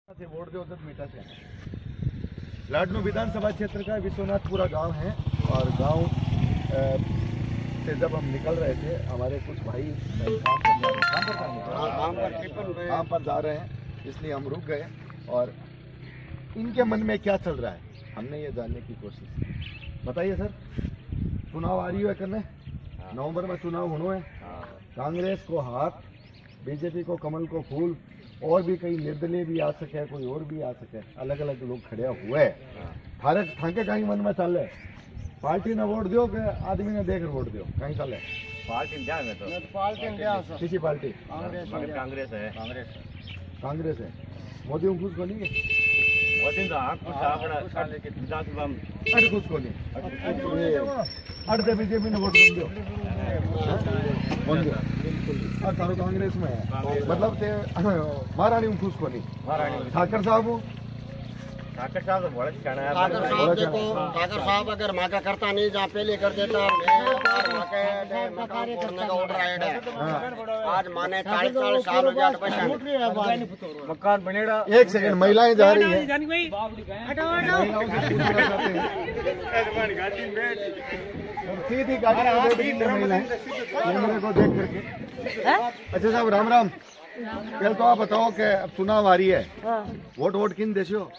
से वोट दो मीठा से लाडनू विधानसभा क्षेत्र का विश्वनाथपुरा गांव है और गांव से जब हम निकल रहे थे हमारे कुछ भाई काम पर जा रहे हैं, इसलिए हम रुक गए और इनके मन में क्या चल रहा है हमने ये जानने की कोशिश की। बताइए सर, चुनाव आ रही है करने, नवंबर में चुनाव होना है, कांग्रेस को हाथ, बीजेपी को कमल को फूल, और भी कई निर्दलीय भी आ सके, कोई और भी आ सके, अलग अलग लोग खड़े हुए थारे थाके कहीं मन में चल पार्टी ने वोट दो के आदमी ने देख वोट दो कहीं चल पार्टी क्या है तो पार्टी किसी पार्टी कांग्रेस है मोदी खुश को नहीं मोदी तो आंख कुछ आपड़ा लेकिन विधानसभा में अरे खुश को नहीं अड़ते बीजेपी ने वोट दो और तारो कांग्रेस में है मतलब ते महारानी खुश को नहीं ठाकर साहब तो बहुत कहना है। ठाकर साहब अगर माका करता नहीं जहाँ पहले कर देता मकान फोड़ने का ऑर्डर आया आज माने 40 साल हो गया मकान बनेगा। एक सेकंड, महिलाएं जा रही है सीधी गाड़ी महिलाएं कैमरे को देख करके। अच्छा साहब राम राम, पहले तो आप बताओ कि अब चुनाव आ रही है, वोट किन देशो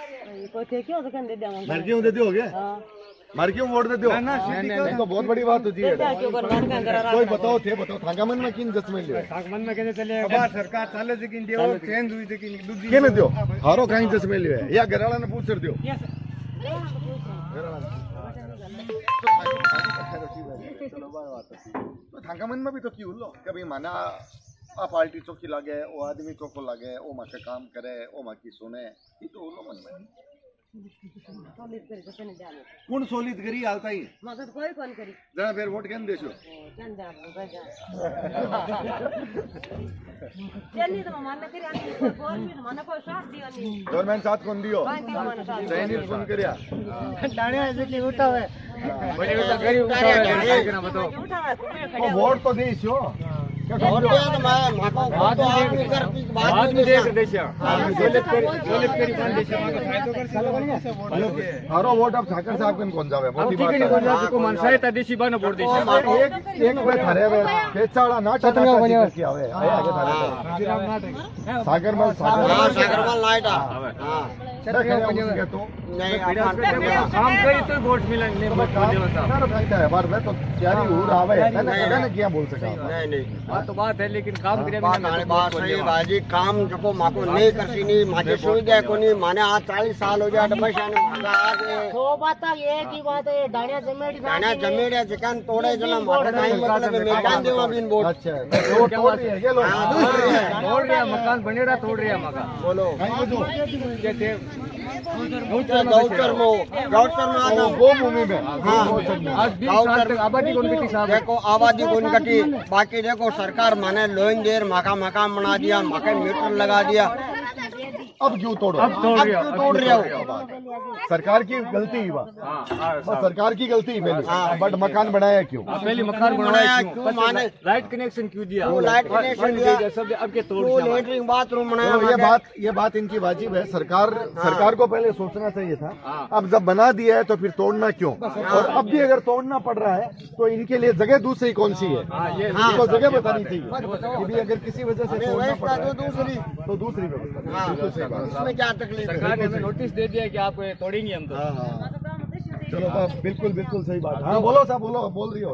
मर क्यों देते हो गया मर क्यों वोट देते हो तो बहुत बड़ी बात होती है। कोई बताओ थे बताओ थांगा मन में किन जस में लियो मन में कहने चले सरकार चाले से किन दियो चेंज हुई थी किन दूसरी केने दियो हारो कहीं जस में लियो है या घरवाला ने पूछ दियो तो थांगा मन में भी तो क्यों लो कभी माना आ पार्टी चौकी लागे वो आदमी चौको लागे वो माँ के काम करे वो माँ की सुने ये तो उलो मन में कौन सोलित करी हालता ही कोई कौन करी जरा फिर वोट केन देशो गवर्नमेंट साथ कौन दियो चयनित कौन करिया उठावे वोट तो देशो हारो वोट अब ठाकर साहब कन कौन जावे मोदी बात देशी बन वोट एक वे थारे वे पेचाड़ा नाटक की आवे आगे थारे सागरमल लाइट तो काम करी तो वोट मिलेंगे बार में तो तैयारी हो रहा है क्या बोल सका नहीं तो बात है लेकिन काम करे बात सही बाजी काम जको माको नहीं करती नहीं माके सुविधा को नहीं माने आज 40 साल हो गया तो बात एक ही बात है डाणिया जमेड़िया चिकन तोड़े जना माथे नहीं मतलब मैदान देवा बिन वोट अच्छा तोड़ रही है ये लोग तोड़ रहा मकान बनेड़ा तोड़ रहा मकान बोलो कहते गौचर में आना वो भूमि में आज 20 साल तक आबादी कौन कटी साहब देखो आबादी कौन कटी बाकी देखो सरकार माने लोन देर मकान बना दिया मकान मीटर लगा दिया अब क्यों तोड़ो अब तोड़ रहे हो सरकार की गलती ही बस सरकार की गलती ही पहले बट मकान बनाया क्यों पहले मकान बनाया क्यों माने लाइट कनेक्शन क्यों दिया लाइट कनेक्शन दिया सब अब के तोड़ लेटरिन बाथरूम बनाया ये बात इनकी वाजिब है। सरकार को पहले सोचना चाहिए था, अब जब बना दिया है तो फिर तोड़ना क्यों, और अब भी अगर तोड़ना पड़ रहा है तो इनके लिए जगह दूसरी कौन सी है इनको जगह बतानी चाहिए कि भी अगर किसी वजह से तोड़ना पड़ रहा है तो दूसरी व्यवस्था। इसमें क्या तकलीफ सरकार ने हमें नोटिस दे दिया कि आप तोड़ेंगे हम तो चलो साहब बिल्कुल सही बात। हाँ बोलो साहब बोल रही हो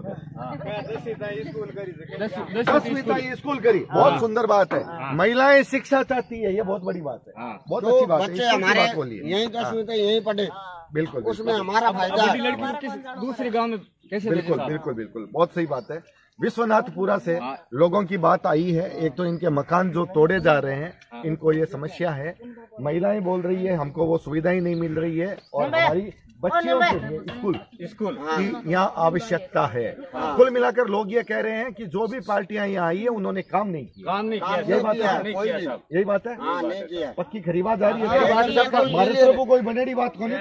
10वीं स्कूल करी बहुत सुंदर बात है। महिलाएं शिक्षा चाहती है, ये बहुत बड़ी बात है, बहुत अच्छी बात है। बच्चे हमारे यही 10वीं तक यही पढ़े बिल्कुल उसमें हमारा फायदा है। लड़की को किस दूसरे गांव में कैसे बिल्कुल बहुत सही बात है। विश्वनाथपुरा से लोगों की बात आई है, एक तो इनके मकान जो तोड़े जा रहे हैं इनको ये समस्या है, महिलाएं बोल रही है हमको वो सुविधा ही नहीं मिल रही है और हमारी बच्चियों के लिए स्कूल की यहाँ आवश्यकता है। कुल मिलाकर लोग ये कह रहे हैं कि जो भी पार्टियां यहाँ आई है उन्होंने काम नहीं किया। यही बात है पक्की खरीदा जा रही है। हमारे तरफ कोई बनेड़ी बात होनी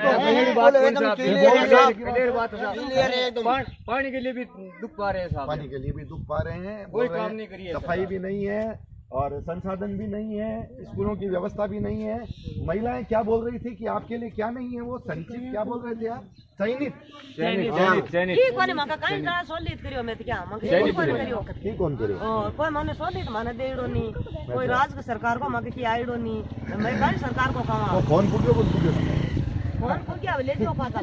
तो पानी के लिए भी दुख पा रहे हैं, पानी के लिए भी दुख पा रहे हैं, कोई काम नहीं करिए, सफाई भी नहीं है और संसाधन भी नहीं है, स्कूलों की व्यवस्था भी नहीं है। महिलाएं क्या बोल रही थी कि आपके लिए क्या नहीं है, वो संचित क्या बोल रहे थे आप? चयनित ठीक कोणी म्हाका कांय त्रास सोलीत करियो मैं क्या म्हाका कोणी करियो ठीक कौन करे कोई माने सोलीत माने देड़ो नी कोई राज सरकार को म्हाका की आईडो नी मैं कांय सरकार को कमा तो फोन पुग्यो बोल पुग्यो फोन को क्या ले जो पाता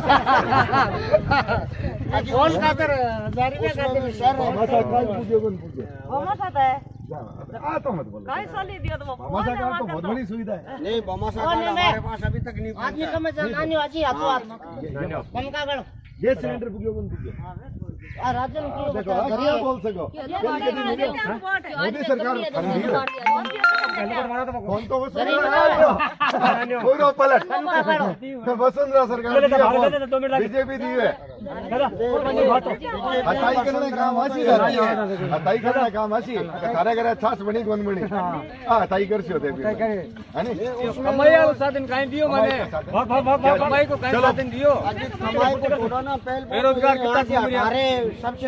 फोन खातर 1000 रुपया खाते सर मामा काल पुग्यो बोल पुग्यो मामा खाता है आ तो मत बोलो कांय सोली दियो तो मामा का तो बहुत बड़ी सुविधा है। नहीं बमासा कार्ड हमारे पास अभी तक नहीं आदमी पहुंचा। कम से नानी आजी हाथों हाथ पंखा गड़ ये सिलेंडर पुग्यो बोल पुग्यो आ राजन की देखो आप क्या बोल सको मोदी सरकार खरीदी है कौन तो वो पूरा पलट वसुंधरा सरकार बीजेपी दी है हताई करने काम आशी रहती है हताई करने काम आशी कार्य करे छाछ बनी कौन बनी हाँ हताई कर सी होते साधन कहीं दियो मैंने कमाई को कहीं साधन दियो हमारे को कोरोना पहल बेरोजगार कितना हमारे सबसे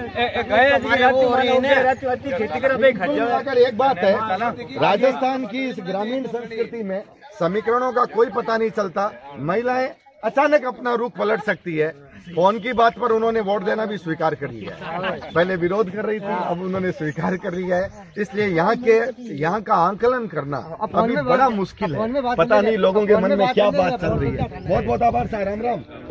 अगर एक बात है राजस्थान की इस ग्रामीण संस्कृति में समीकरणों का कोई पता नहीं चलता। महिलाएं अचानक अपना रुख पलट सकती है। फोन की बात पर उन्होंने वोट देना भी स्वीकार कर लिया है। पहले विरोध कर रही थी, अब उन्होंने स्वीकार कर लिया है। इसलिए यहाँ का आंकलन करना अभी बड़ा मुश्किल है। पता नहीं लोगों के मन में क्या बात चल रही है। बहुत बहुत आभार सर, राम राम।